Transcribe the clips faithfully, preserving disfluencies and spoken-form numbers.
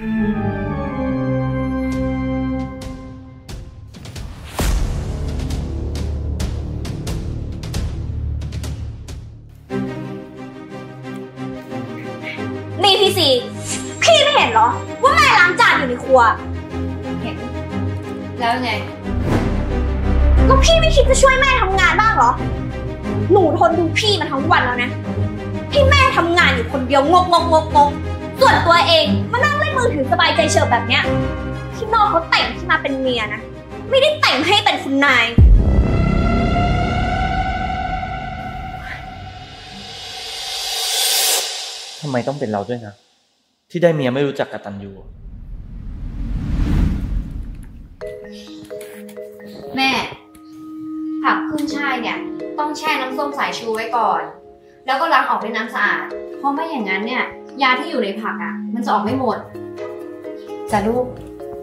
นี่พี่ซีพี่ไม่เห็นเหรอว่าแม่ล้างจานอยู่ในครัวเห็นแล้วไงแล้วพี่ไม่คิดจะช่วยแม่ทำงานบ้างเหรอหนูทนดูพี่มาทั้งวันแล้วนะให้แม่ทำงานอยู่คนเดียวงกงกงกงกส่วนตัวเองมานั่งเล่นมือถือสบายใจเฉยแบบเนี้ยพี่นอกเขาแต่งที่มาเป็นเมียนะไม่ได้แต่งให้เป็นคุณนายทำไมต้องเป็นเราด้วยนะที่ได้เมียไม่รู้จักกตัญญูแม่ผักขึ้นช่ายเนี่ยต้องแช่น้ำส้มสายชูไว้ก่อนแล้วก็ล้างออกด้วยน้ำสะอาดเพราะไม่อย่างนั้นเนี่ยยาที่อยู่ในผักอ่ะมันจะออกไม่หมดจ้ะลูก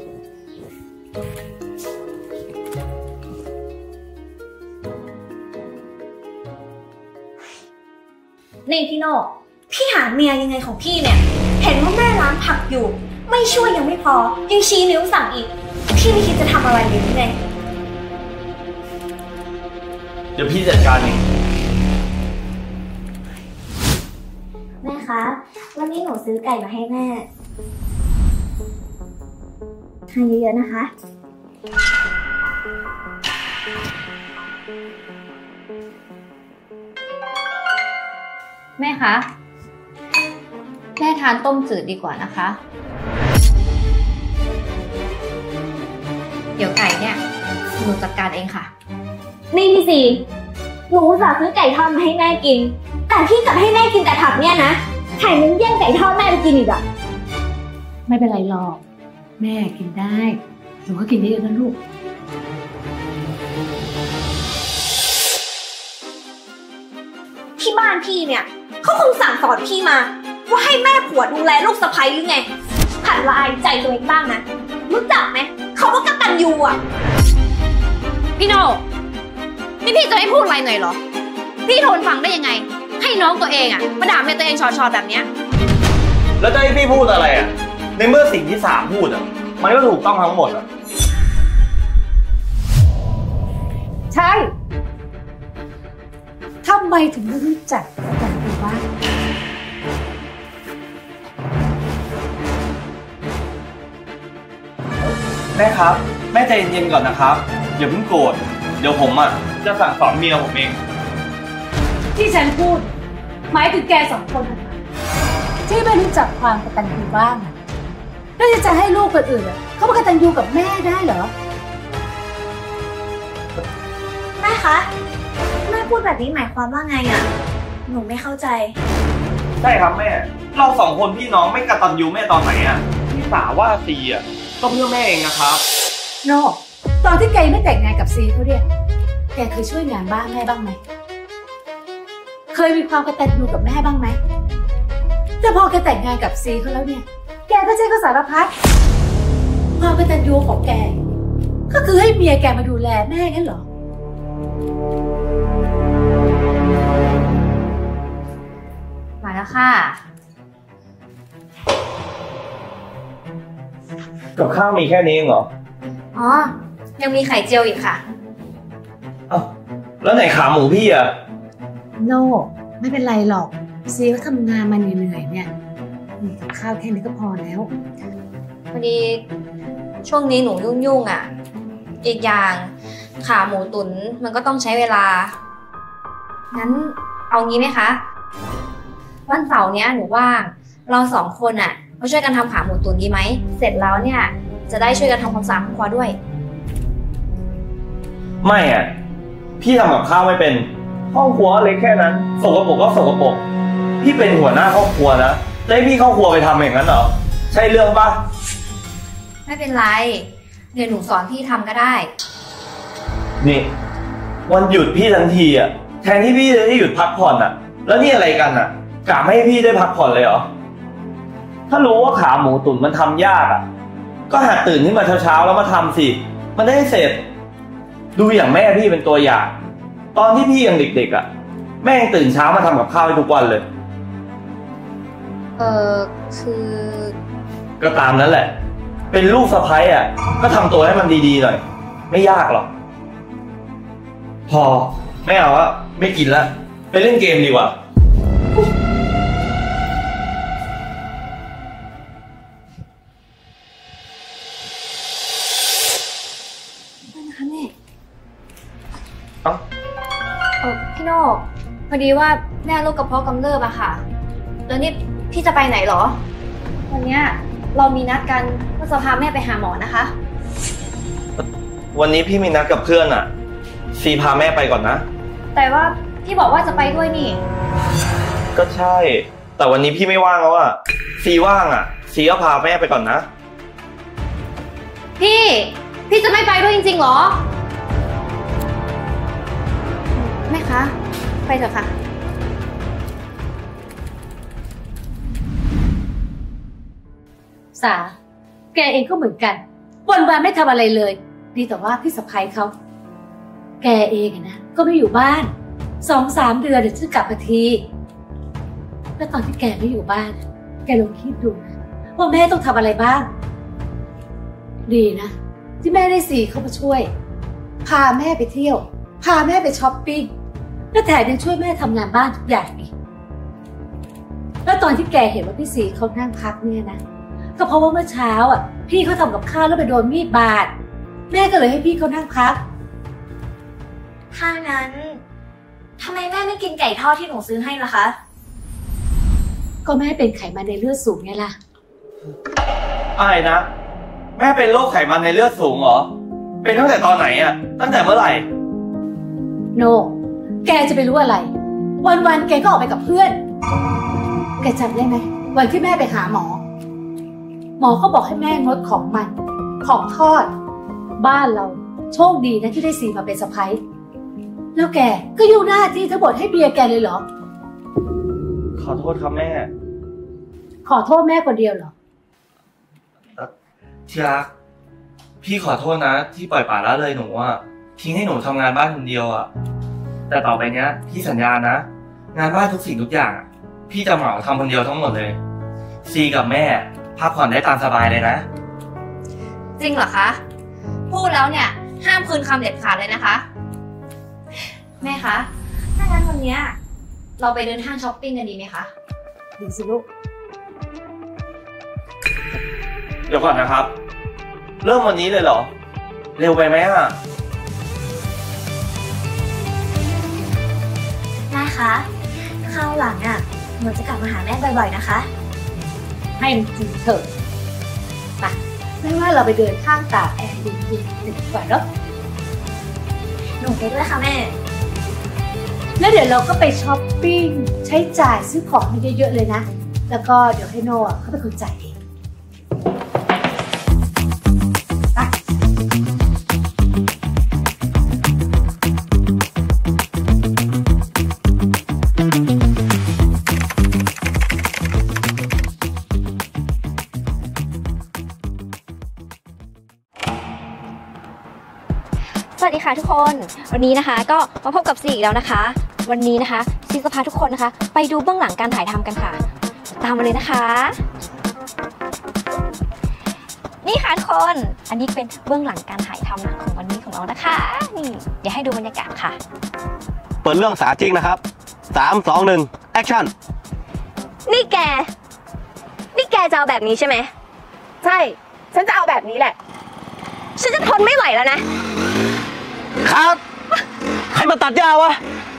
นี่พี่โน่พี่หาเมียยังไงของพี่เนี่ยเห็นว่าแม่ล้างผักอยู่ไม่ช่วยยังไม่พอยังชี้นิ้วสั่งอีกพี่ไม่คิดจะทำอะไรเลยไงเดี๋ยวพี่จัดการเองแม่คะวันนี้หนูซื้อไก่มาให้แม่ทานเยอะๆนะคะแม่คะแม่ทานต้มจืดดีกว่านะคะเดี๋ยวไก่เนี่ยหนูจัดการเองค่ะนี่พี่ซีหนูจะซื้อไก่ทอดมาให้แม่กินแต่พี่กลับให้แม่กินแต่ผักเนี่ยนะไข่มันแย่งไก่ทอดแม่ไปกินอีกอะไม่เป็นไรหรอกแม่กินได้หนูก็กินได้เยอะนะลูกที่บ้านพี่เนี่ยเขาคงสั่งสอนพี่มาว่าให้แม่ผัวดูแลลูกสะใภ้หรือไงหัดละอายใจตัวเองบ้างนะรู้จักไหมเขาว่ากตัญญูอ่ะพี่โน่นี่พี่จะไม่พูดอะไรหน่อยเหรอพี่ทนฟังได้ยังไงให้น้องตัวเองอ่ะมาด่าแม่ตัวเองชอๆแบบเนี้ยแล้วจะให้พี่พูดอะไรอ่ะในเมื่อสิ่งที่สามพูดอ่ะมันก็ถูกต้องทั้งหมดอ่ะใช่ทำไมถึงไม่รู้จักกันดูว่าแม่ครับแม่ใจเย็นๆก่อนนะครับอย่าเพิ่งโกรธเดี๋ยวผมอ่ะจะสั่งสอนเมียผมเองที่ฉันพูดหมายถึงแกสองคนที่ไม่รู้จักความกตัญญูบ้างแล้วจะให้ลูกคนอื่นเขามากตัญญูกับแม่ได้เหรอแม่คะแม่พูดแบบนี้หมายความว่าไงอ่ะหนูไม่เข้าใจใช่ครับแม่เราสองคนพี่น้องไม่กตัญญูแม่ตอนไหนอ่ะพี่สาวว่าซีอ่ะก็เพื่อแม่เองนะครับโน่ตอนที่แกไม่แต่งงานกับซีเขาเนี่ยแกเคยช่วยงานบ้านแม่บ้างไหมเคยมีความกตัญญูกับแม่บ้างไหมแต่พอแกแต่งงานกับซีเขาแล้วเนี่ยแกก็ใช้ก็สารพัดความกตัญญูของแกก็คือให้เมียแกมาดูแลแม่งั้นเหรอมาแล้วค่ะกับข้าวมีแค่นี้เองเหรออ๋อยังมีไข่เจียวอีกค่ะอ้าวแล้วไหนขาหมูพี่อะโน่ไม่เป็นไรหรอกซีเขาทำงานมาเหนื่อยๆเนี่ยมีกับข้าวแค่นี้ก็พอแล้วพอดีช่วงนี้หนูยุ่งๆอ่ะอีกอย่างขาหมูตุ๋นมันก็ต้องใช้เวลางั้นเอางี้ไหมคะวันเสาร์เนี้ยหนูว่างเราสองคนอ่ะมาช่วยกันทำขาหมูตุ๋นดีไหมเสร็จแล้วเนี่ยจะได้ช่วยกันทำความสะอาดครัวด้วยไม่อ่ะพี่ทำกับข้าวไม่เป็นห้องครัวเล็กแค่นั้นสกปรกก็สกปรกพี่เป็นหัวหน้าครอบครัวนะจะให้พี่เข้าครัวไปทำอย่างนั้นเหรอใช่เรื่องปะไม่เป็นไรเดี๋ยวหนูสอนพี่ทำก็ได้นี่วันหยุดพี่ทันทีอ่ะแทนที่พี่จะได้หยุดพักผ่อนอ่ะแล้วนี่อะไรกันอ่ะกะไม่ให้พี่ได้พักผ่อนเลยเหรอถ้ารู้ว่าขาหมูตุ๋นมันทำยากอ่ะก็หัดตื่นขึ้นมาเช้าๆแล้วมาทำสิมันได้เสร็จดูอย่างแม่พี่เป็นตัวอย่างตอนที่พี่ยังเด็กๆอ่ะแม่ยังตื่นเช้ามาทำกับข้าวให้ทุกวันเลยเออคือก็ตามนั้นแหละ เป็นลูกสะใภ้อ่ะ ก็ทำตัวให้มันดีๆหน่อย ไม่ยากหรอก พอไม่เอาอะไม่กินละไปเล่นเกมดีกว่านะคะแม่เอ้าเออพี่โน่พอดีว่าแม่โรคกระเพาะกำเริบอะค่ะ แล้วนี่พี่จะไปไหนเหรอ วันเนี้ยเรามีนัดกันว่าจะพาแม่ไปหาหมอนะคะวันนี้พี่มีนัดกับเพื่อนอ่ะ ซีพาแม่ไปก่อนนะแต่ว่าพี่บอกว่าจะไปด้วยนี่ก็ใช่ แต่วันนี้พี่ไม่ว่างแล้วอ่ะ ซีว่างอ่ะ ซีก็พาแม่ไปก่อนนะพี่ พี่จะไม่ไปด้วยจริงๆเหรอ แม่คะ ไปเถอะค่ะสา แกเองก็เหมือนกัน วันวันๆไม่ทำอะไรเลย ดีแต่ว่าพี่สะใภ้เขา แกเองอะนะก็ไม่อยู่บ้าน สองสามเดือนเดี๋ยวจะกลับมาที แล้วตอนที่แกไม่อยู่บ้าน แกลองคิดดูนะว่าแม่ต้องทำอะไรบ้าง ดีนะ ที่แม่ได้สีเข้ามาช่วย พาแม่ไปเที่ยว พาแม่ไปช้อปปิ้ง และแถมยังช่วยแม่ทำงานบ้านทุกอย่างอีก แล้วตอนที่แกเห็นว่าพี่สีเขานั่งพักเนี่ยนะ ก็เพราะว่าเมื่อเช้าอ่ะพี่เขาทำกับข้าวแล้วไปโดนมีดบาด แม่ก็เลยให้พี่เขานั่งพักถ้างั้นทำไมแม่ไม่กินไก่ทอดที่หนูซื้อให้ล่ะคะก็แม่เป็นไขมันในเลือดสูงไงล่ะอะไรนะ แม่เป็นโรคไขมันในเลือดสูงเหรอ เป็นตั้งแต่ตอนไหนอ่ะ ตั้งแต่เมื่อไหร่โน แกจะไปรู้อะไร วันๆแกก็ออกไปกับเพื่อน แกจำได้ไหมวันที่แม่ไปหาหมอ หมอก็บอกให้แม่งดของมัน ของทอด บ้านเราโชคดีนะที่ได้ซีมาเป็นสะใภ้แล้วแกก็ยุ่งหน้าที่ทั้งหมดให้เบียร์แกเลยเหรอขอโทษครับแม่ขอโทษแม่คนเดียวเหรอที่รัก พี่ขอโทษนะ ที่ปล่อยปละละเลยหนูอ่ะ ทิ้งให้หนูทำงานบ้านคนเดียวอ่ะ แต่ต่อไปเนี้ย พี่สัญญานะ งานบ้านทุกสิ่งทุกอย่างอะพี่จะเหมาทำคนเดียวทั้งหมดเลย ซีกับแม่พักผ่อนได้ตามสบายเลยนะจริงเหรอคะ พูดแล้วเนี่ย ห้ามคืนคำเด็ดขาดเลยนะคะ แม่คะ ถ้างั้นวันเนี้ยเราไปเดินห้างช้อปปิ้งกันดีไหมคะดีสิลูกเดี๋ยวก่อนนะครับ เริ่มวันนี้เลยเหรอ เร็วไปไหมอ่ะแม่คะคราวหลังอ่ะหนูจะกลับมาหาแม่บ่อยๆนะคะให้มันจริงเถอะไปไม่ว่าเราไปเดินข้างตากแอร์เย็นๆดีกว่าเนาะหนูไปด้วยค่ะแม่แล้วเดี๋ยวเราก็ไปช้อปปิ้งใช้จ่ายซื้อของให้เยอะๆเลยนะ แล้วก็เดี๋ยวให้โน่อะเขาเป็นคนจ่ายเองไปสวัสดีค่ะทุกคน วันนี้นะคะก็มาพบกับซีอีกแล้วนะคะ วันนี้นะคะซีจะพาทุกคนนะคะ ไปดูเบื้องหลังการถ่ายทำกันค่ะ ตามมาเลยนะคะ นี่ค่ะทุกคน อันนี้เป็นเบื้องหลังการถ่ายทำหนังของวันนี้ของเรานะคะนี่เดี๋ยวให้ดูบรรยากาศค่ะเปิดเรื่องสาจริงนะครับสามสองหนึ่งแอคชั่นนี่แก นี่แกจะเอาแบบนี้ใช่ไหม ใช่ ฉันจะเอาแบบนี้แหละ ฉันจะทนไม่ไหวแล้วนะครับใครมาตัดหญ้าวะ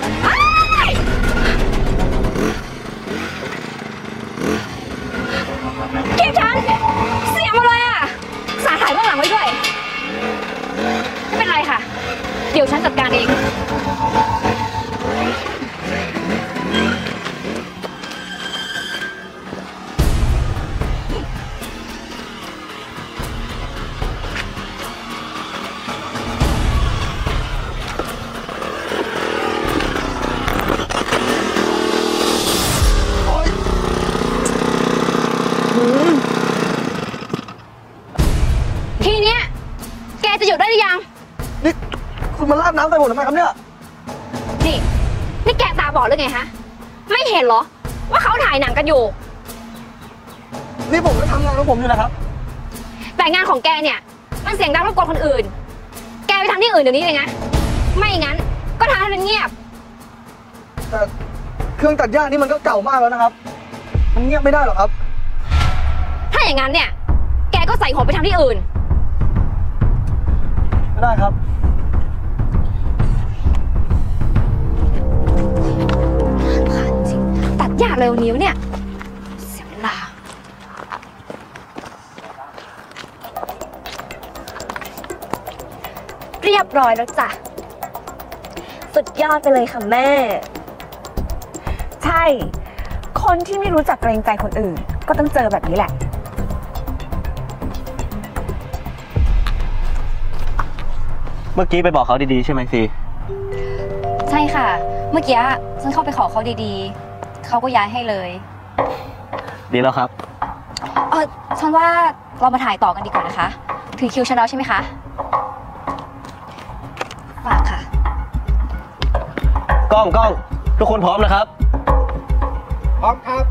เกลียดฉัน เสียมาเลยอ่ะ สาถ่ายเบื้องหลังไว้ด้วย ไม่เป็นไรค่ะ เดี๋ยวฉันจัดการเอง ทีเนี้ยแกจะหยุดได้หรือยังนี่คุณมาลาดน้ำใส่ผมทำไมครับเนี่ยนี่ นี่แกตาบอดหรือไงฮะ ไม่เห็นเหรอ ว่าเขาถ่ายหนังกันอยู่นี่ผมก็ทำงานของผมอยู่นะครับแต่งานของแกเนี่ยมันเสียงดังรบกวนคนอื่น แกไปทำที่อื่นเดี๋ยวนี้เลยนะไม่งั้นก็ทำให้มันเงียบแต่เครื่องตัดหญ้านี่มันก็เก่ามากแล้วนะครับ มันเงียบไม่ได้หรอกครับถ้าอย่างนั้นเนี่ยแกก็ใส่หัวไปทำที่อื่นไม่ได้ครับจริงตัดหญ้าเร็วนิ้วเนี่ยเสียเวลาเรียบร้อยแล้วจ้ะสุดยอดไปเลยค่ะแม่ใช่คนที่ไม่รู้จักเกรงใจคนอื่นก็ต้องเจอแบบนี้แหละเมื่อกี้ไปบอกเขาดีๆใช่ไหมซีใช่ค่ะเมื่อกี้ฉันเข้าไปขอเขาดีๆเขาก็ย้ายให้เลยดีแล้วครับเออฉันว่าเรามาถ่ายต่อกันดีกว่านะคะถึงคิวฉันแล้วใช่ไหมคะฝากค่ะกล้องกล้องทุกคนพร้อมนะครับพร้อมครับ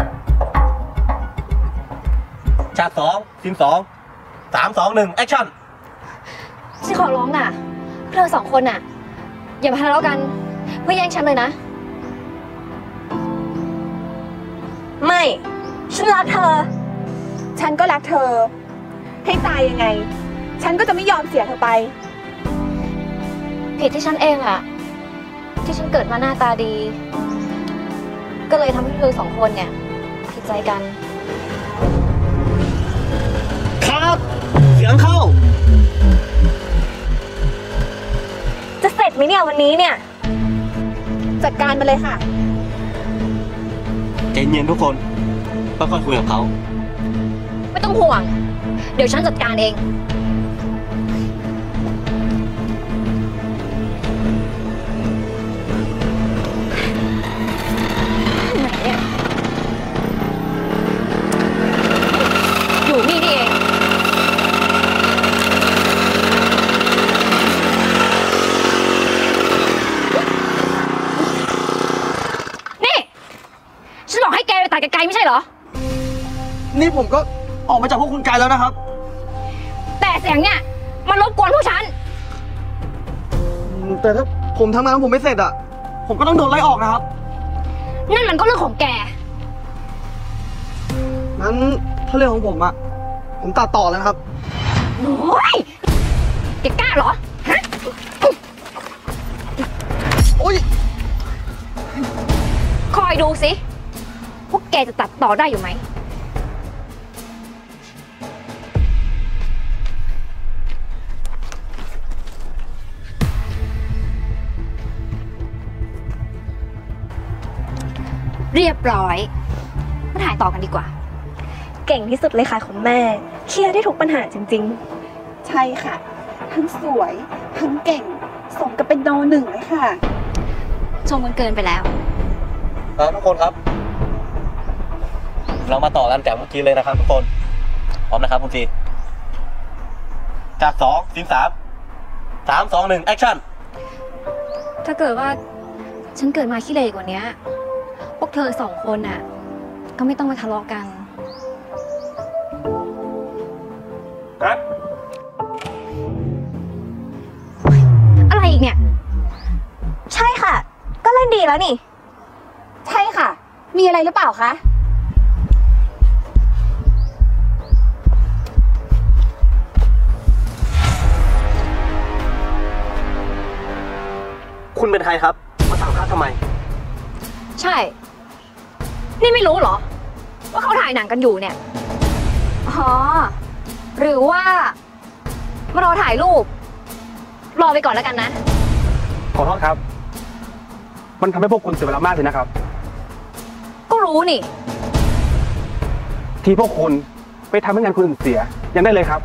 ฉากสองซีนสองสามสองหนึ่งแอคชั่นฉันขอร้องน่ะเธอสองคนน่ะอย่ามาทะเลาะกันเพื่อแย่งฉันเลยนะไม่ฉันรักเธอฉันก็รักเธอให้ตายยังไงฉันก็จะไม่ยอมเสียเธอไปผิดที่ฉันเองอะที่ฉันเกิดมาหน้าตาดีก็เลยทำให้เธอสองคนเนี่ยผิดใจกันครับเสียงเข้าจะเสร็จไหมเนี่ยวันนี้เนี่ยจัดการมาเลยค่ะใจเย็นทุกคนค่อยๆคุยกับเขาไม่ต้องห่วงเดี๋ยวฉันจัดการเองไหนเนี่ยอยู่นี่นี่เองนี่ฉันบอกให้แกไปตัดไกลๆไม่ใช่เหรอนี่ผมก็ออกมาจากพวกคุณไกลแล้วนะครับแต่เสียงเนี่ยมันรบกวนพวกฉันแต่ถ้าผมทำงานของผมไม่เสร็จอะผมก็ต้องโดนไล่ออกนะครับนั่นมันก็เรื่องของแกงั้นถ้าเรื่องของผมอะผมตัดต่อแล้วครับโอ้ยแกกล้าเหรอฮะโอ้ยคอยดูสิพวกแกจะตัดต่อได้อยู่ไหมเรียบร้อยมาถ่ายต่อกันดีกว่าเก่งที่สุดเลยค่ะคุณแม่เคลียร์ได้ทุกปัญหาจริงๆใช่ค่ะทั้งสวยทั้งเก่งสมกับเป็นโนหนึ่งเลยค่ะชมกันเกินไปแล้วครับทุกคนครับเรามาต่อกันจากเมื่อกี้เลยนะครับทุกคนพร้อมนะครับคุณซีจากสองซีนสามสามสองหนึ่งแอคชั่นถ้าเกิดว่าฉันเกิดมาขี้เหร่กว่านี้พวกเธอสองคนน่ะก็ไม่ต้องมาทะเลาะกันครับอะไรอีกเนี่ยใช่ค่ะก็เล่นดีแล้วนี่ใช่ค่ะมีอะไรหรือเปล่าคะคุณเป็นใครครับมาสั่งคัดทำไมใช่นี่ไม่รู้เหรอว่าเขาถ่ายหนังกันอยู่เนี่ยอ๋อหรือว่ามารอถ่ายรูปรอไปก่อนแล้วกันนะขอโทษครับมันทำให้พวกคุณเสียเวลามากเลยนะครับก็รู้นี่ที่พวกคุณไปทำให้งานคนอื่นเสียยังได้เลยครับ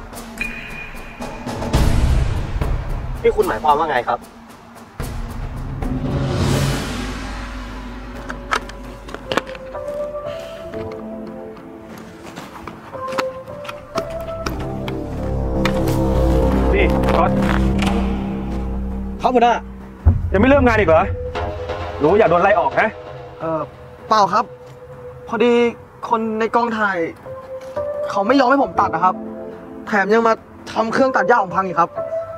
นี่คุณหมายความว่าไงครับนี่ก๊อตครับหัวหน้ายังไม่เริ่มงานอีกเหรอหนูอยากโดนไล่ออกฮะเออเปล่าครับพอดีคนในกองถ่ายเขาไม่ยอมให้ผมตัดนะครับ แถมยังมาทำเครื่องตัดหญ้าของพังอีกครับ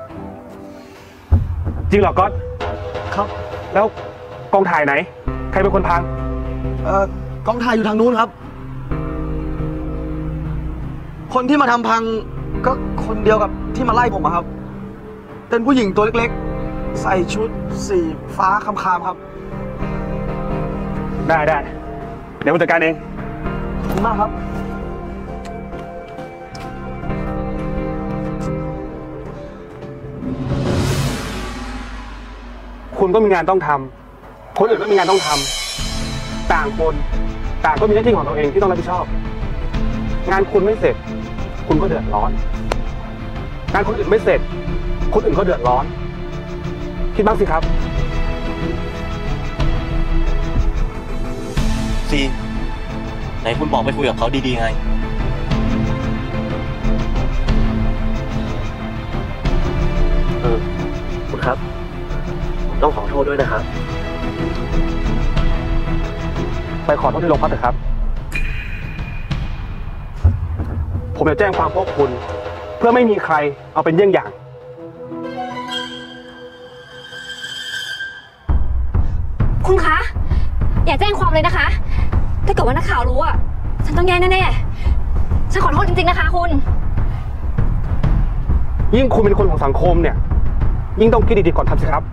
จริงเหรอก๊อตครับแล้วกองถ่ายไหน ใครเป็นคนพังเอ่อกองถ่ายอยู่ทางนู้นครับ คนที่มาทำพังก็คนเดียวกับที่มาไล่ผมอะครับ เป็นผู้หญิงตัวเล็กๆ ใส่ชุดสีฟ้าคำๆครับได้ได้เดี๋ยวผมจัดการเองขอบคุณมากครับคุณก็มีงานต้องทำคนอื่นก็มีงานต้องทำต่างคนต่างก็มีหน้าที่ของตัวเองที่ต้องรับผิดชอบ งานคุณไม่เสร็จ คุณก็เดือดร้อน งานคนอื่นไม่เสร็จ คนอื่นก็เดือดร้อน คิดบ้างสิครับซีไหนคุณบอกไปคุยกับเขาดีๆไง เออ คุณครับ ผมต้องขอโทษด้วยนะครับไปขอโทษที่โรงพักเถอะครับ ผมจะแจ้งความพวกคุณ เพื่อไม่มีใครเอาเป็นเยี่ยงอย่างคุณคะ อย่าแจ้งความเลยนะคะ ถ้าเกิดว่านักข่าวรู้อ่ะ ฉันต้องแย่แน่ๆ ฉันขอโทษจริงๆนะคะคุณยิ่งคุณเป็นคนของสังคมเนี่ย ยิ่งต้องคิดดีๆก่อนทำสิครับ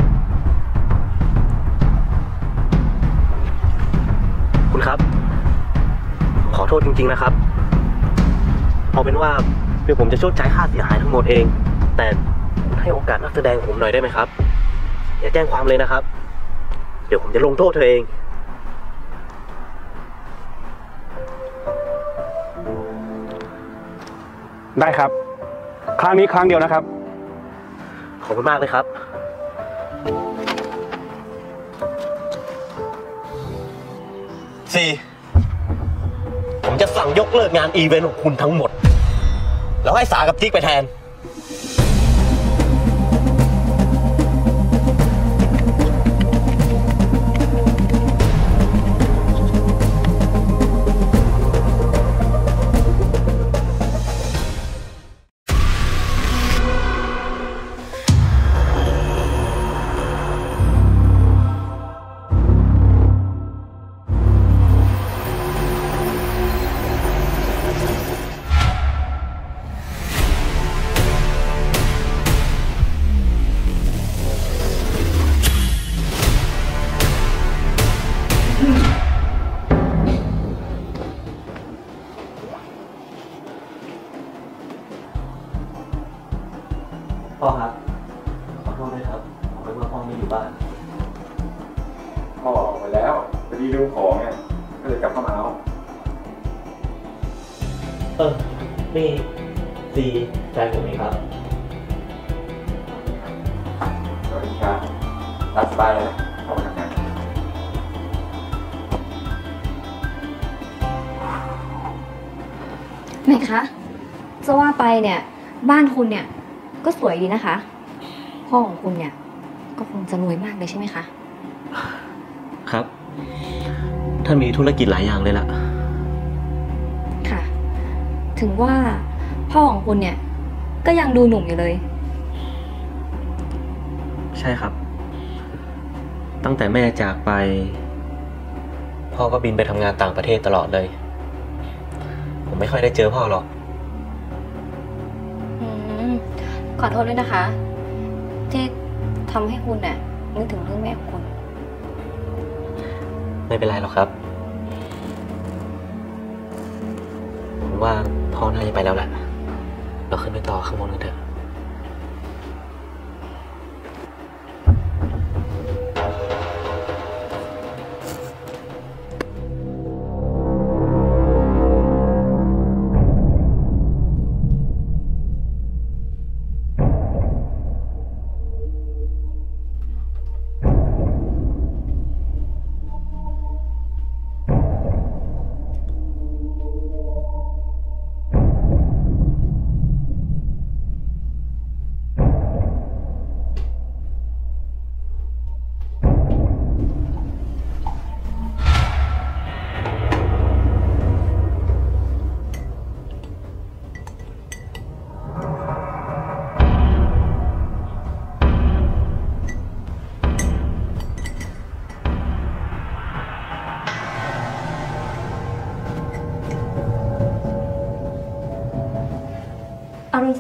คุณครับ ขอโทษจริงๆนะครับ เอาเป็นว่าเดี๋ยวผมจะชดใช้ค่าเสียหายทั้งหมดเอง แต่ให้โอกาสนักแสดงผมหน่อยได้ไหมครับ อย่าแจ้งความเลยนะครับ เดี๋ยวผมจะลงโทษเธอเองได้ครับ ครั้งนี้ครั้งเดียวนะครับขอบคุณมากเลยครับ สี่ ผมจะสั่งยกเลิกงานอีเวนต์ของคุณทั้งหมด แล้วให้สากับจิ๊กไปแทน พ่อครับ ขอโทษด้วยครับผมเป็นว่าพ่อไม่อยู่บ้านพ่อออกไปแล้วพอดีลืมของไงก็เลยกลับเข้ามาเอาเออ นี่ซีแฟนผมเองครับสวัสดีครับรับสบายเลยเข้ามาทำงานไหนคะ จะว่าไปเนี่ย บ้านคุณเนี่ย ก็สวยดีนะคะ พ่อของคุณเนี่ย ก็คงจะรวยมากเลยใช่ไหมคะครับ ท่านมีธุรกิจหลายอย่างเลยล่ะค่ะ ถึงว่าพ่อของคุณเนี่ย ก็ยังดูหนุ่มอยู่เลยใช่ครับ ตั้งแต่แม่จากไป พ่อก็บินไปทำงานต่างประเทศตลอดเลย ผมไม่ค่อยได้เจอพ่อหรอกอืม ขอโทษด้วยนะคะ ที่ทำให้คุณเนี่ยนึกถึงเรื่องแม่ของคุณไม่เป็นไรหรอกครับ ผมว่าพ่อน่าจะไปแล้วแหละ เราขึ้นไปต่อข้างบนกันเถอะ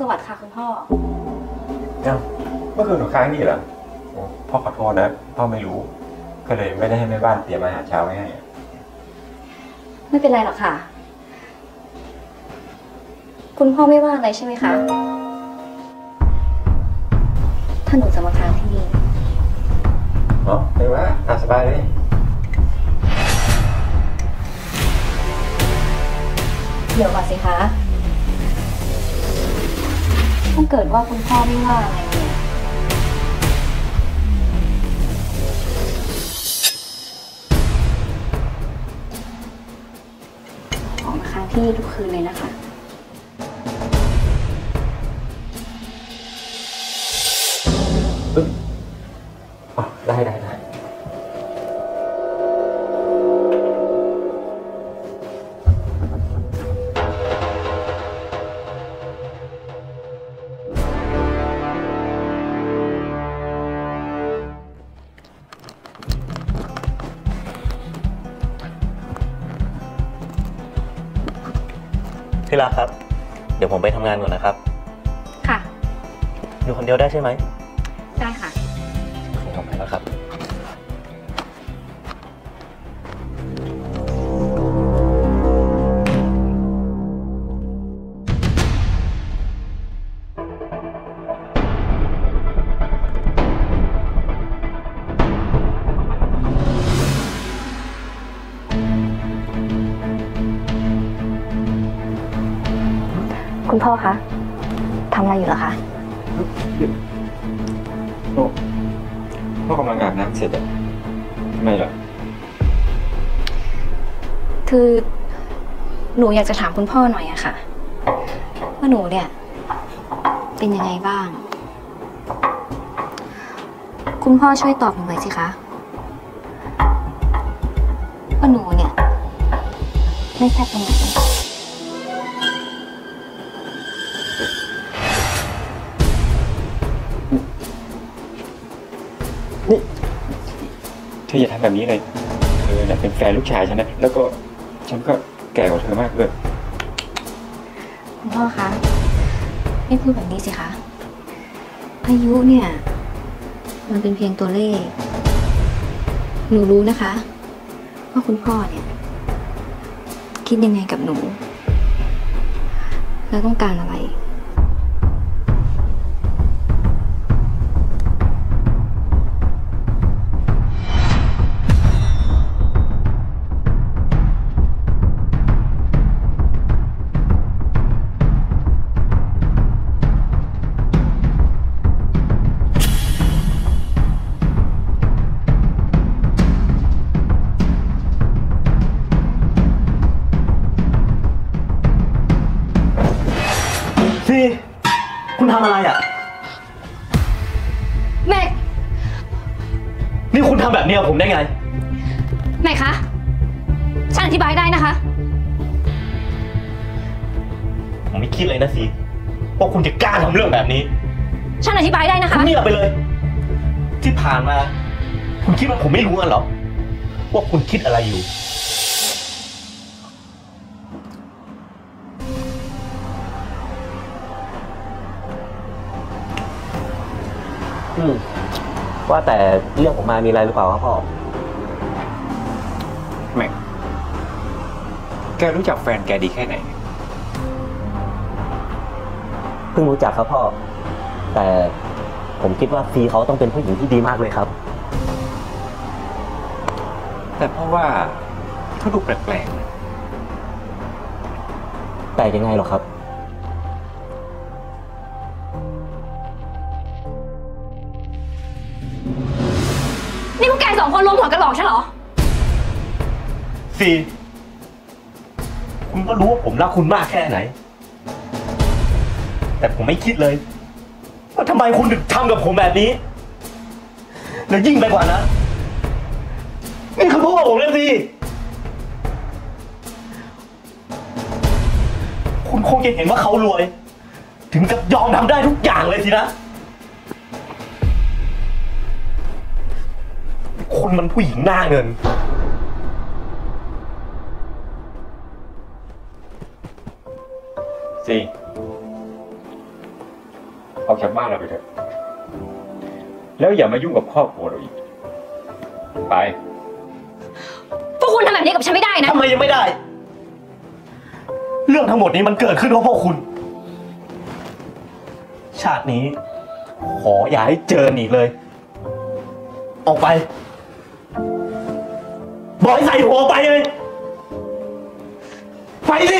สวัสดิ์ค่ะคุณพ่อเอ้าเมื่อคืนหนูค้างนี่เหรอโอ้พ่อขอโทษนะพ่อไม่รู้ก็เลยไม่ได้ให้แม่บ้านเตรียมอาหารเช้าไว้ให้ไม่เป็นไรหรอกค่ะ คุณพ่อไม่ว่าอะไรใช่ไหมคะถ้าหนูจะมาค้างที่นี่อ๋อไม่ว่าตามสบายเลยเดี๋ยวก่อนสิคะถ้าเกิดว่าคุณพ่อไม่ว่าอะไรเนี่ยออกมาค้างที่นี่ทุกคืนเลยนะคะอ๋อได้ได้ได้พี่รักครับ เดี๋ยวผมไปทำงานก่อนนะครับค่ะอยู่คนเดียวได้ใช่ไหมได้ค่ะผมไปแล้วครับคุณพ่อคะทำอะไรอยู่เหรอคะโอ้พ่อกำลังอาบน้ำเสร็จอะทำไมเหรอคือหนูอยากจะถามคุณพ่อหน่อยอะค่ะว่าหนูเนี่ยเป็นยังไงบ้าง คุณพ่อช่วยตอบหนูหน่อยสิคะว่าหนูเนี่ยไม่แซ่บตรงไหนนี่เธออย่าทำแบบนี้เลยเธอเนี่ยเป็นแฟนลูกชายฉันนะแล้วก็ฉันก็แก่กว่าเธอมากด้วยคุณพ่อคะไม่พูดแบบนี้สิคะอายุเนี่ยมันเป็นเพียงตัวเลขหนูรู้นะคะว่าคุณพ่อเนี่ยคิดยังไงกับหนูและต้องการอะไรพี่คุณทำอะไรอ่ะแม่นี่คุณทำแบบนี้กับผมได้ไงแม่คะฉันอธิบายได้นะคะผมไม่คิดเลยนะซีว่าคุณจะกล้าทำเรื่องแบบนี้ฉันอธิบายได้นะคะคุณเงียบไปเลย ที่ผ่านมา คุณคิดว่าผมไม่รู้กันเหรอว่าคุณคิดอะไรอยู่ อืมว่าแต่เรื่องผมมามีอะไรหรือเปล่าครับพ่อแม็กแกรู้จักแฟนแกดีแค่ไหนเพิ่งรู้จักครับพ่อ แต่ผมคิดว่าซีเขาต้องเป็นผู้หญิงที่ดีมากเลยครับแต่เพราะว่าเขาดูแปลกแต่ยังไงหรอครับนี่พวกแกสองคนรวมหัวกันหลอกฉันเหรอซีคุณก็รู้ว่าผมรักคุณมากแค่ไหน แต่ผมไม่คิดเลยว่าทำไมคุณถึงทำกับผมแบบนี้ แล้วยิ่งไปกว่านั้นนี่คือพ่อผมเลยสิคุณคงจะเห็นว่าเขารวย ถึงกับยอมทำได้ทุกอย่างเลยสินะคุณมันผู้หญิงหน้าเงินๆสิอกจากบ้านเราไปเถอะแล้วอย่ามายุ่งกับครอบครัวเราอีกไปพวกคุณทำแบบนี้กับฉันไม่ได้นะทำไมยังไม่ได้เรื่องทั้งหมดนี้มันเกิดขึ้นเพราะพวกคุณชาตินี้ขออย่าให้เจออีกเลยออกไปบอกให้ใส่หัวไปเลยไปสิ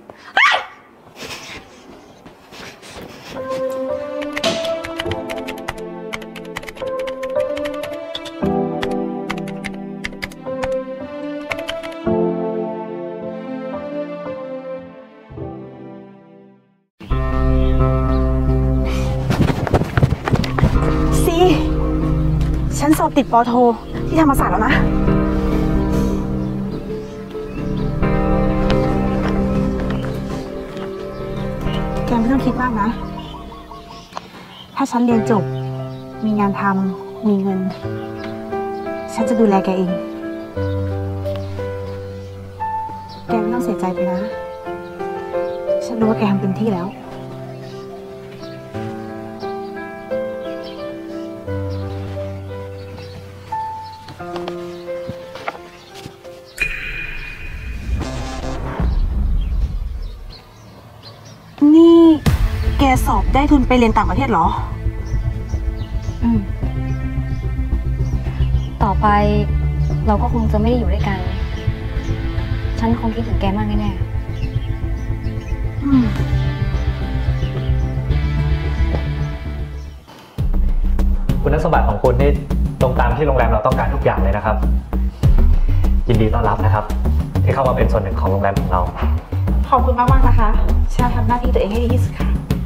ซีฉันสอบติดปอโทที่ธรรมศาสตร์แล้วนะแกไม่ต้องคิดมากนะถ้าฉันเรียนจบมีงานทำมีเงินฉันจะดูแลแกเองแกไม่ต้องเสียใจไปนะฉันรู้ว่าแกทำเต็มที่แล้วนี่แกสอบได้ทุนไปเรียนต่างประเทศเหรออืมต่อไปเราก็คงจะไม่ได้อยู่ด้วยกันฉันคงคิดถึงแกมากแน่ๆอืมคุณสมบัติของคุณนี่ตรงตามที่โรงแรมเราต้องการทุกอย่างเลยนะครับยินดีต้อนรับนะครับที่เข้ามาเป็นส่วนหนึ่งของโรงแรมของเราขอบคุณมากมากนะคะฉันทำหน้าที่ตัวเองให้ดีที่สุดค่ะ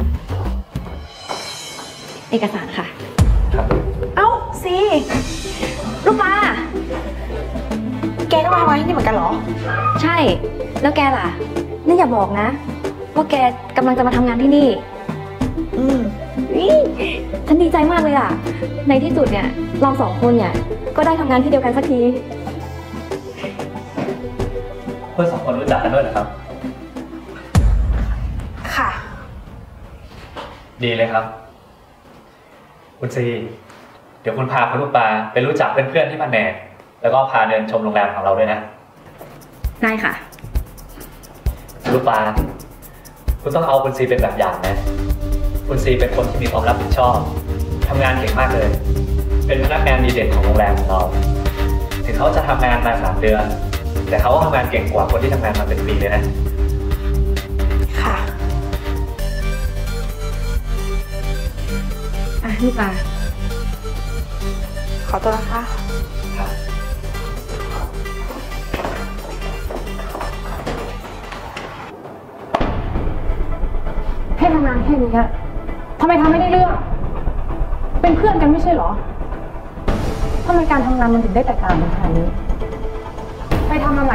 เอกสารค่ะครับเอ้าซีลูกปลาแกก็มาทำงานที่นี่เหมือนกันเหรอใช่แล้วแกล่ะนี่อย่าบอกนะว่าแกกำลังจะมาทำงานที่นี่อืมฉันดีใจมากเลยอ่ะในที่สุดเนี่ยเราสองคนเนี่ยก็ได้ทำงานที่เดียวกันสักทีเพื่อนสองคนรู้จักกันด้วยนะครับค่ะดีเลยครับคุณซีเดี๋ยวคุณพาคุณลูกปลาไปรู้จักเพื่อนๆที่มาแหนกแล้วก็พาเดินชมโรงแรมของเราด้วยนะได้ค่ะลูกปลาคุณต้องเอาคุณซีเป็นแบบอย่างนะคุณซีเป็นคนที่มีความรับผิดชอบทำงานเก่งมากเลยเป็นพนักงานดีเด่นของโรงแรมของเราถึงเขาจะทำงานมาสามเดือนแต่เขาก็ทำงานเก่งกว่าคนที่ทำงานมาเป็นปีเลยนะค่ะอ่ะลูกปลาขอตัวนะคะแค่ทำงานแค่นี้ทำไมทำไม่ได้เรื่องเป็นเพื่อนกันไม่ใช่เหรอทำไมการทำงานมันถึงได้แตกต่างกันขนาดนี้ไปทำอะไร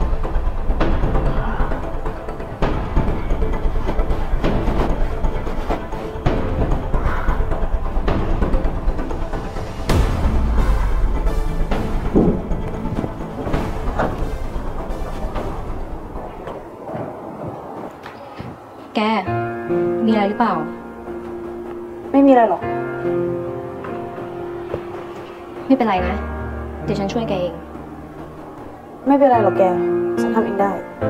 แกมีอะไรหรือเปล่าไม่มีอะไรหรอกไม่เป็นไรนะเดี๋ยวฉันช่วยแกเองไม่เป็นไรหรอกแกฉันทำเองได้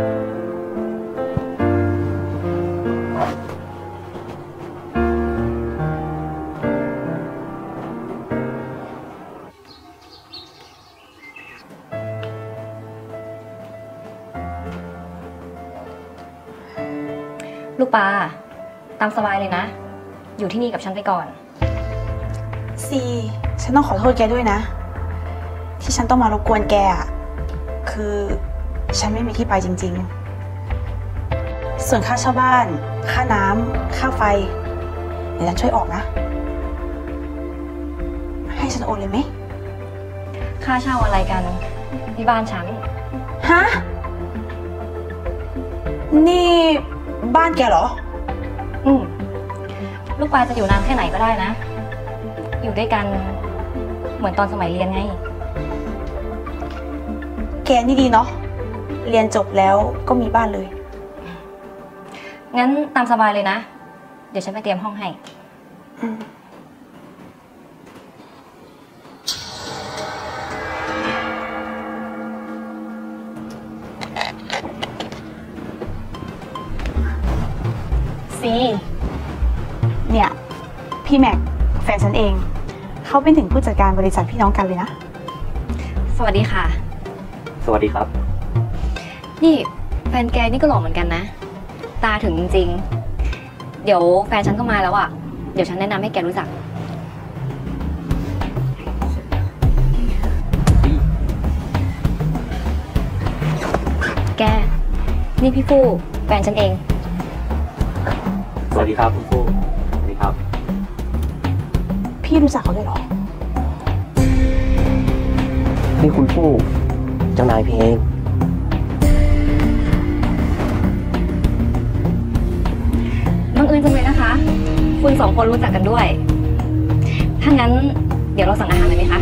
ลูกปลาตามสบายเลยนะอยู่ที่นี่กับฉันไปก่อนซีฉันต้องขอโทษแกด้วยนะที่ฉันต้องมารบกวนแกอะคือฉันไม่มีที่ไปจริงๆส่วนค่าเช่าบ้านค่าน้ำค่าไฟเดี๋ยวฉันช่วยออกนะให้ฉันโอนเลยไหมค่าเช่าอะไรกันที่บ้านฉันฮะนี่บ้านแกเหรออืมลูกปลาจะอยู่นานแค่ไหนก็ได้นะอยู่ด้วยกันเหมือนตอนสมัยเรียนไงแกนี่ดีเนาะเรียนจบแล้วก็มีบ้านเลยงั้นตามสบายเลยนะเดี๋ยวฉันไปเตรียมห้องให้ซีเนี่ยพี่แม็กแฟนฉันเองเขาเป็นถึงผู้จัดการบริษัทพี่น้องกันเลยนะสวัสดีค่ะสวัสดีครับนี่แฟนแกนี่ก็หล่อเหมือนกันนะ ตาถึงจริงๆเดี๋ยวแฟนฉันก็มาแล้วอ่ะเดี๋ยวฉันแนะนำให้แกรู้จักแกนี่พี่ฟู่แฟนฉันเองสวัสดีครับคุณฟูสวัสดีครับพี่รู้จักเขาด้วยเหรอนี่คุณฟูเจ้านายพี่เองบังเอิญจังเลยนะคะคุณสองคนรู้จักกันด้วยถ้างั้นเดี๋ยวเราสั่งอาหารเลยไหมคะ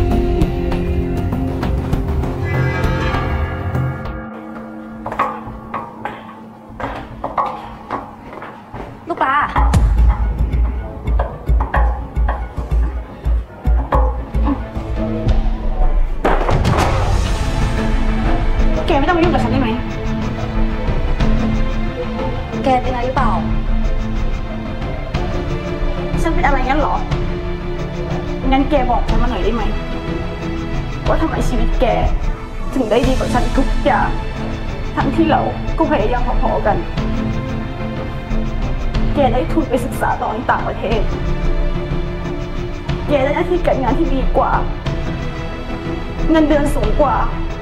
ลูกปลาแกไม่ต้องมายุ่งกับฉันได้ไหมแกเป็นอะไรหรือเปล่าฉันเป็นอะไรงั้นเหรองั้นแกบอกฉันมาหน่อยได้ไหมว่าทำไมชีวิตแกถึงได้ดีกว่าฉันทุกอย่างทั้งที่เราก็พยายามพอๆกันแกได้ทุนไปศึกษาต่อที่ต่างประเทศแกได้หน้าที่การงานที่ดีกว่าเงินเดือนสูงกว่า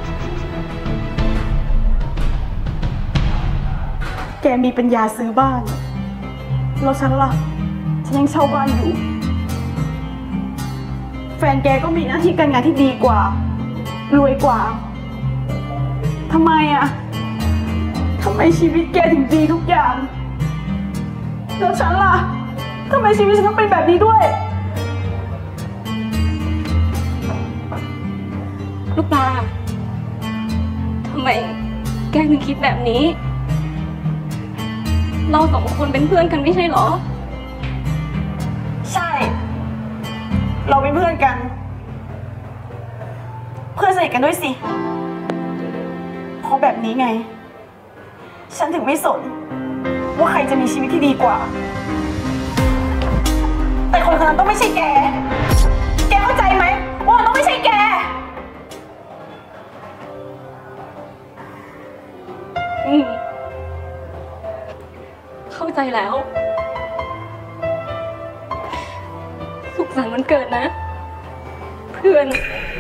แกมีปัญญาซื้อบ้านแล้วฉันล่ะฉันยังเช่าบ้านอยู่แฟนแกก็มีหน้าที่การงานที่ดีกว่ารวยกว่าทำไมอะทำไมชีวิตแกถึงดีทุกอย่างแล้วฉันล่ะทำไมชีวิตฉันต้องเป็นแบบนี้ด้วยลูกปลาทำไมแกถึงคิดแบบนี้เราสองคนเป็นเพื่อนกันไม่ใช่หรอใช่เราเป็นเพื่อนกันเพื่อนสนิทกันด้วยสิเพราะแบบนี้ไงฉันถึงไม่สนว่าใครจะมีชีวิตที่ดีกว่าแต่คนคนนั้นต้องไม่ใช่แกแกเข้าใจไหมว่ามันต้องไม่ใช่แกอืมเข้าใจแล้วสุขสันต์วันเกิดนะเพื่อน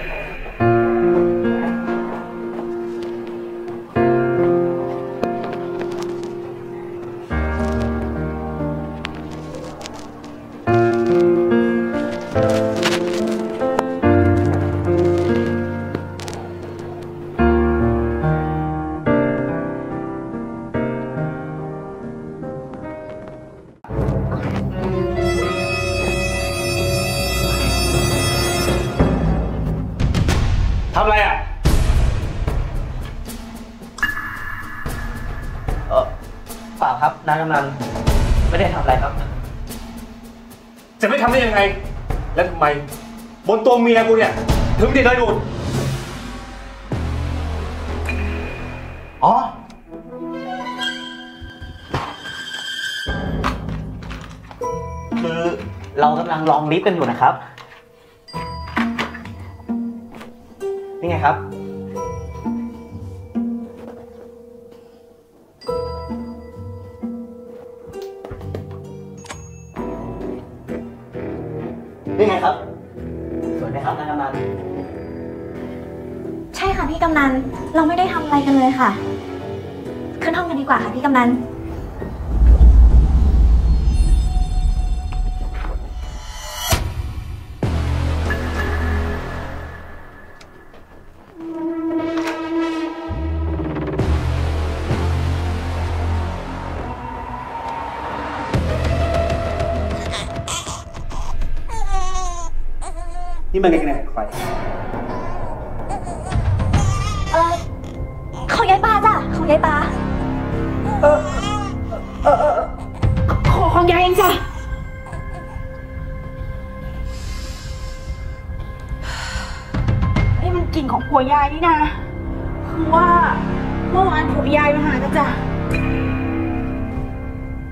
ทำอะไรอ่ะเออเปล่าครับนายกำนันไม่ได้ทำอะไรครับจะไม่ทำได้ยังไงแล้วทำไมบนตัวเมียกูเนี่ยถึงติดรอยดูดอ๋อคือเรากำลังลองลิฟต์กันอยู่นะครับนี่ไงครับนี่ไงครับสวยไหมครับนายกำนันใช่ค่ะพี่กำนันเราไม่ได้ทำอะไรกันเลยค่ะขึ้นห้องกันดีกว่าค่ะพี่กำนันนี่มันเล็กๆของใครเออของยายปลาจ้ะของยายปลาเออเออเออของของยายเองจ้ะ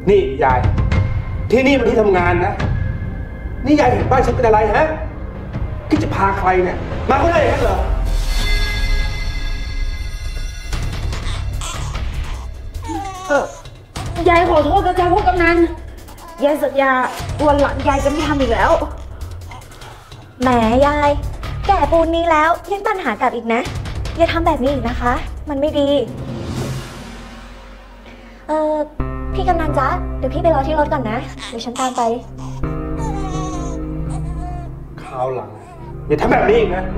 นี่ยายที่นี่มันที่ทำงานนะนี่ยายเห็นบ้านฉันเป็นอะไรฮะคิดจะพาใครเนี่ยมาก็ได้อย่างนั้นเหรอเออยายขอโทษนะจ๊ะพวกกำนันยายสัญญาวันหลังยายจะไม่ทำอีกแล้วแหมยายแก่ปูนนี้แล้วยังตันหากลับอีกนะอย่าทำแบบนี้อีกนะคะ มันไม่ดีเออพี่กำนันจ๊ะเดี๋ยวพี่ไปรอที่รถก่อนนะเดี๋ยวฉันตามไปคราวหลังอย่าทำแบบนี้อีกนะ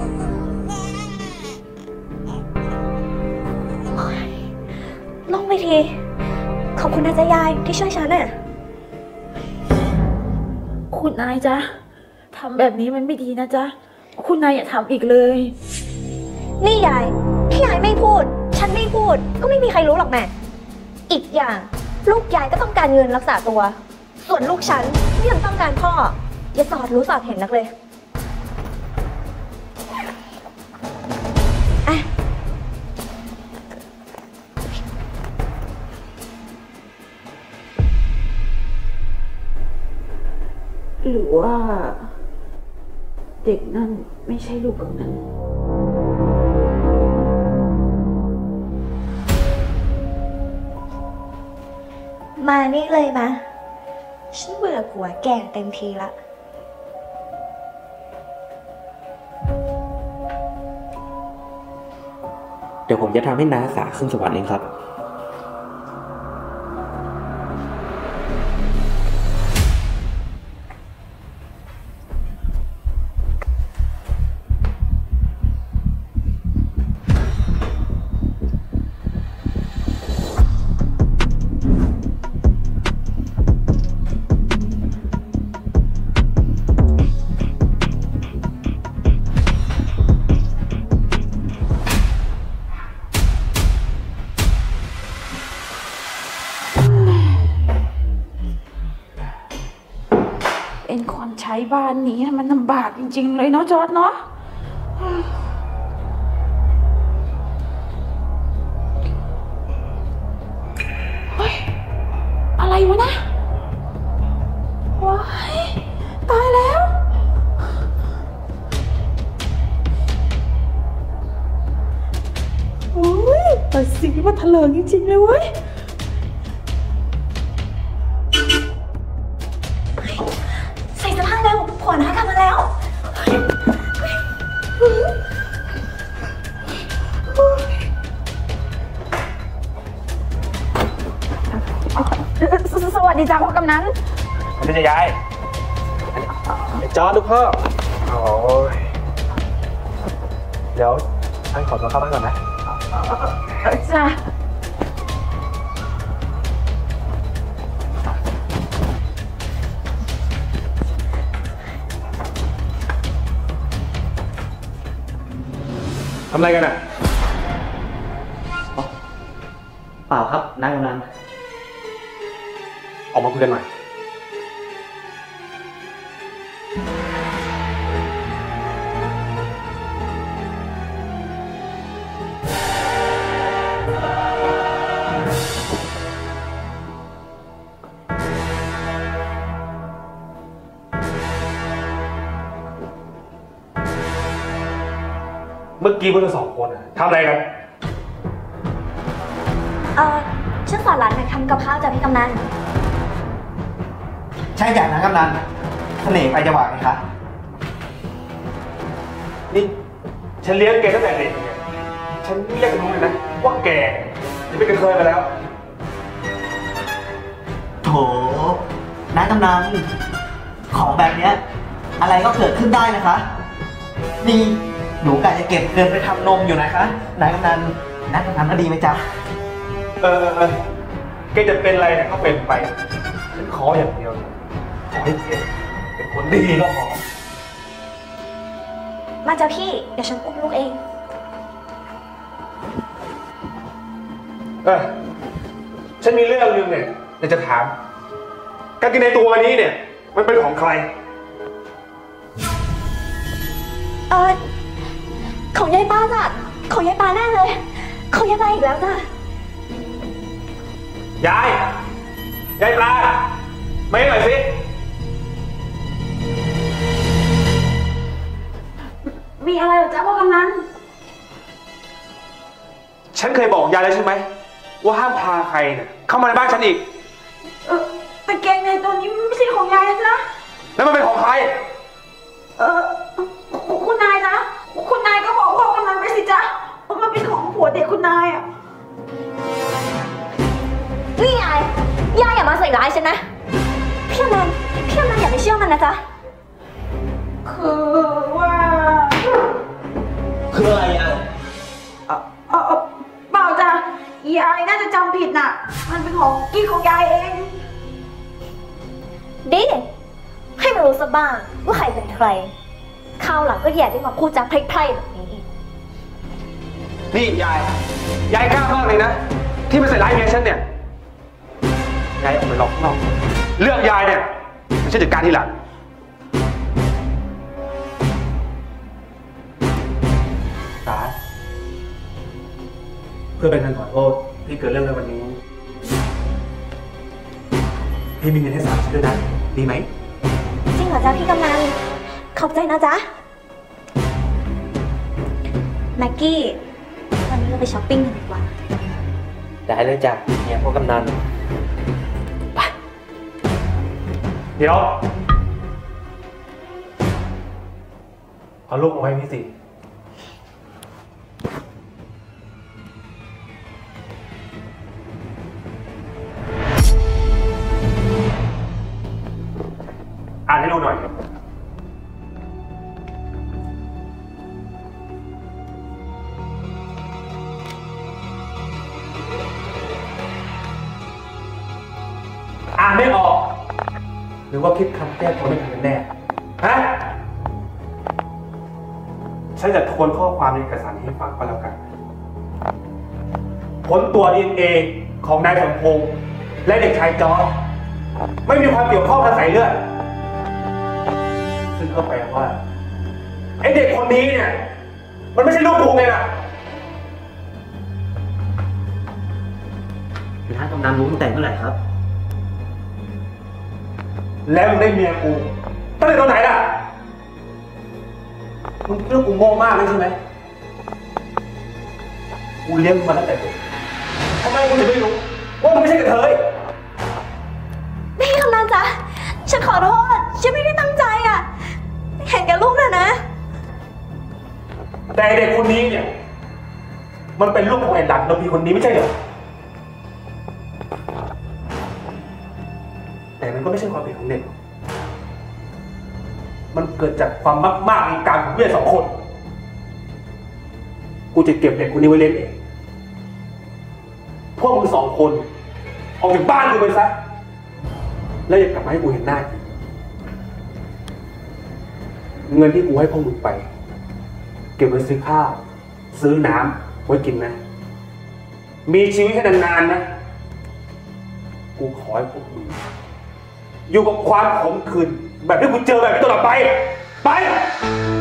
ลงไปทีขอบคุณนะจ๊ะยายที่ช่วยฉันน่ะคุณนายจ๊ะทำแบบนี้มันไม่ดีนะจ๊ะคุณนายอย่าทำอีกเลยนี่ยายที่ยายไม่พูดฉันไม่พูดก็ไม่มีใครรู้หรอกแม่อีกอย่างลูกยายก็ต้องการเงินรักษาตัวส่วนลูกฉันก็ยังต้องการพ่ออย่าสอดรู้สอดเห็นนักเลยอะหรือว่าเด็กนั่นไม่ใช่ลูกกำนันมานี่เลยมาฉันเบื่อผัวแก่เต็มทีละเดี๋ยวผมจะทำให้น้าสาขึ้นสวรรค์เองครับเป็นคนใช้บ้านนี้มันลำบากจริงๆเลยเนาะจอร์จเนาะเฮ้ยอะไรวะนะว้ายตายแล้วโอ้ยแต่สีมันเถลิงจริงๆเลยเว้ยใส่เสื้อผ้าเร็วผัวน้ากลับมาแล้วสวัสดีจ้าพ่อกำนันไม่ใช่ยายไอ้จอร์จลูกพ่อโอ้ยเดี๋ยวฉันขอตัวเข้าบ้านก่อนนะจ้าทำอะไรกันอ่ะเปล่าครับนายกำนันออกมาคุยกันหน่อยเมื่อกี้พวกเธอสองคนทำอะไรกันเออฉันสอนหลานทำกับข้าวจากพี่กำนันใช่จากนั้นกำนันเสน่ห์ไปจังหวะไหมคะนี่ฉันเลี้ยงแกตั้งแต่เด็กฉันเรียกรู้เลยนะว่าแกจะเป็นกระเทยไปแล้วโถนายกำนันของแบบเนี้ยอะไรก็เกิดขึ้นได้นะคะนี่หนูกะจะเก็บเงินไปทำนมอยู่นะคะนายกำนันนายกำนันก็ดีไหมจ๊ะเออเออแกจะเป็นอะไรเนี่ยก็เป็นไปฉันขออย่างเดียวขอให้แกเป็นคนดีก็พอมาจ้ะพี่เดี๋ยวฉันอุ้มลูกเองเออฉันมีเรื่องนึงเนี่ยอยากจะถามกางเกงในตัวนี้เนี่ยมันเป็นของใครเออของยายป้าจ้ะของยายป้าแน่เลยของยายป้าอีกแล้วจ้ะยายยายปลาไม่หน่อยสิมีอะไรเหรอจ๊ะพ่อกำนันฉันเคยบอกยายแล้วใช่ไหมว่าห้ามพาใครเนี่ยเข้ามาในบ้านฉันอีกเออแต่เกงในตัวนี้ไม่ใช่ของยายนะจ๊ะแล้วมันเป็นของใครเออคุณนายนะคุณนายก็บอกพ่อกำนันไปสิจ๊ะมันเป็นของผัวเด็กคุณนายอ่ะนี่ยายยายอย่ามาใส่ร้ายฉันนะพี่อนันต์พี่อนันต์อย่าไปเชื่อมันนะจ๊ะคือว่าคืออะไรอ่ะเออเออเปล่าจ้ะยายน่าจะจำผิดน่ะมันเป็นของกี้ของยายเองดิให้มันรู้ซะบ้างว่าใครเป็นใครคราวหลังก็อย่าได้มาพูดจาไพร่ๆแบบนี้อีกนี่ยายยายกล้ามากเลยนะที่มาใส่ร้ายเมียฉันเนี่ยยายออกไปรอข้างนอกเรื่องยายเนี่ยไม่ใช่จัดการทีหลังตาเพื่อเป็นการขอโทษที่เกิดเรื่องในวันนี้พี่มีเงินให้สามชิ้นด้วยนะดีไหมจริงเหรอจ๊ะพี่กำนันขอบใจนะจ๊ะแม็กกี้วันนี้เราไปช้อปปิ้งกันดีกว่าได้เลยจ้ะเนี่ยพ่อกำนันไปเดี๋ยวเอาลูกเอาไว้พี่สิอ่านให้ดูหน่อยอ่านไม่ออกหรือว่าคิดคำแก้ตัวไม่ทันกันแน่ฮะฉันจะทวนข้อความในเอกสารให้ฟังก็แล้วกันผลตรวจ ดี เอ็น เอ ของนายสมพงษ์และเด็กชายจอร์จไม่มีความเกี่ยวข้องกับสายเลือดซึ่งก็แปลว่าไอเด็กคนนี้เนี่ยมันไม่ใช่ลูกกูไงล่ะท่านกำนันรู้ตั้งแต่เมื่อไหร่ครับแล้วมึงได้เมียกูตั้งแต่ตอนไหนล่ะมึงเรื่องกูโง่มากเลยใช่ไหมกูเลี้ยงมึงมาตั้งแต่เด็กทำไมกูถึงไม่รู้ว่ามึงไม่ใช่กระเทยพี่กำนันจ๊ะฉันขอโทษฉันไม่ได้ตั้งใจอ่ะเห็นแก่ลูกนะนะแต่เด็กคนนี้เนี่ยมันเป็นลูกของไอ้หลักนพีคนนี้ไม่ใช่เหรอแต่มันก็ไม่ใช่ความผิดของเด็กมันเกิดจากความมากๆในการของเพื่อนสองคนกูจะเก็บเด็กคนนี้ไว้เล่นเองพวกมึงสองคนออกจากบ้านกูไปซะแล้วอย่ากลับมาให้กูเห็นหน้าอีกเงินที่กูให้พวกมึงไปเก็บไว้ซื้อข้าวซื้อน้ำไว้กินนะมีชีวิตให้นานๆนะกูขอให้พวกมึงอยู่กับความขมขื่นแบบที่กูเจอแบบนี้ตลอดไปไป